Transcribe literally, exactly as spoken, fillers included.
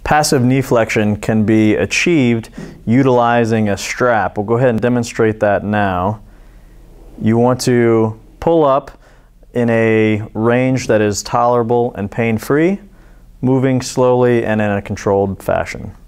Passive knee flexion can be achieved utilizing a strap. We'll go ahead and demonstrate that now. You want to pull up in a range that is tolerable and pain-free, moving slowly and in a controlled fashion.